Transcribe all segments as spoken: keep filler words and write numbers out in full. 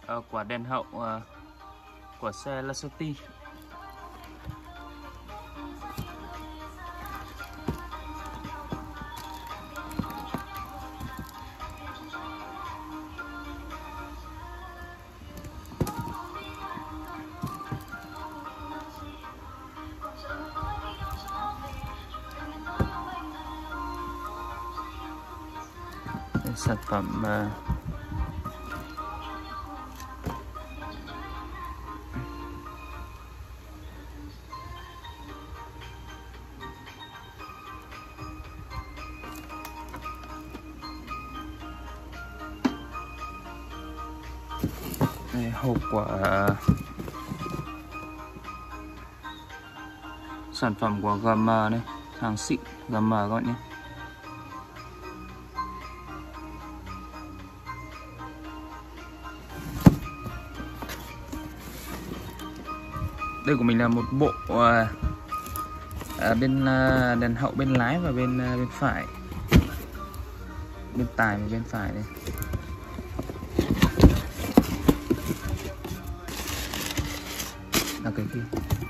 uh, quả đèn hậu uh, của xe Lassetti. Sản phẩm uh, đây, hộp của uh, sản phẩm của giê em đây, hàng xịn giê em các bạn nhé. Đây của mình là một bộ à, à, bên à, đèn hậu bên lái và bên à, bên phải, bên tài và bên phải đây. Là cái kia.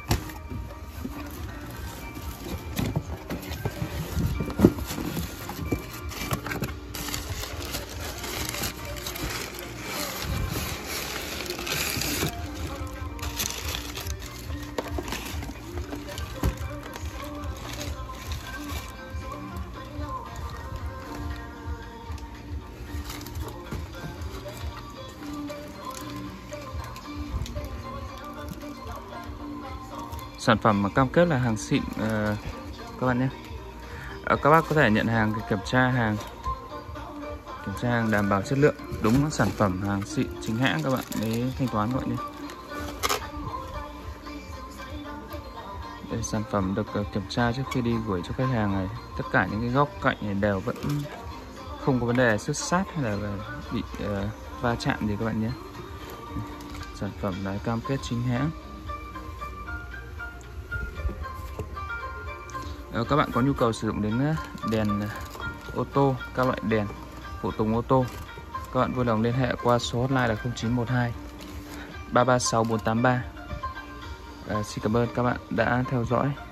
Sản phẩm cam kết là hàng xịn uh, các bạn nhé. Uh, các bác có thể nhận hàng, kiểm tra hàng, kiểm tra hàng đảm bảo chất lượng, đúng sản phẩm hàng xịn chính hãng các bạn mới thanh toán các bạn nhé. Đây, sản phẩm được uh, kiểm tra trước khi đi gửi cho khách hàng này, tất cả những cái góc cạnh này đều vẫn không có vấn đề xước sát hay là bị uh, va chạm gì các bạn nhé. Sản phẩm là cam kết chính hãng. Các bạn có nhu cầu sử dụng đến đèn ô tô, các loại đèn phụ tùng ô tô, các bạn vui lòng liên hệ qua số hotline là không chín một hai ba ba sáu bốn tám ba. À, xin cảm ơn các bạn đã theo dõi.